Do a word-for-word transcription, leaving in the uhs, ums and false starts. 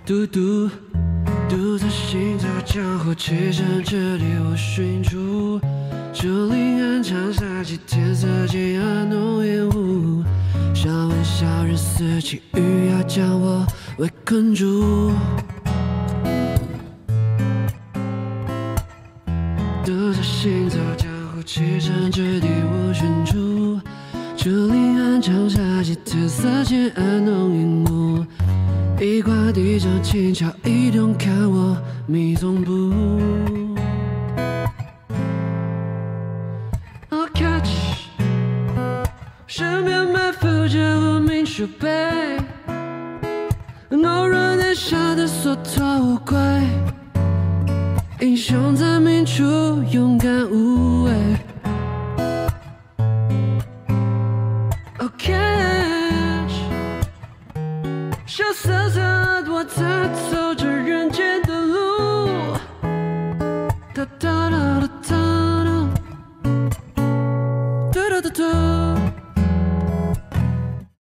嘟嘟，独自行走江湖，骑乘这里我寻出。竹林暗场杀气，天色渐暗浓烟雾。笑问小人四起，欲要将我围困住。独自行走江湖，骑乘这里我寻出。竹林暗场杀气，天色渐暗浓烟雾。一挂地上轻巧，一动看我迷踪步。I'll catch， 十面埋伏着无名手背，懦弱胆小的缩头乌龟，英雄在明处，勇敢无畏。I'll catch， 羞涩涩我在走着人间的路。哒哒哒哒哒哒哒哒。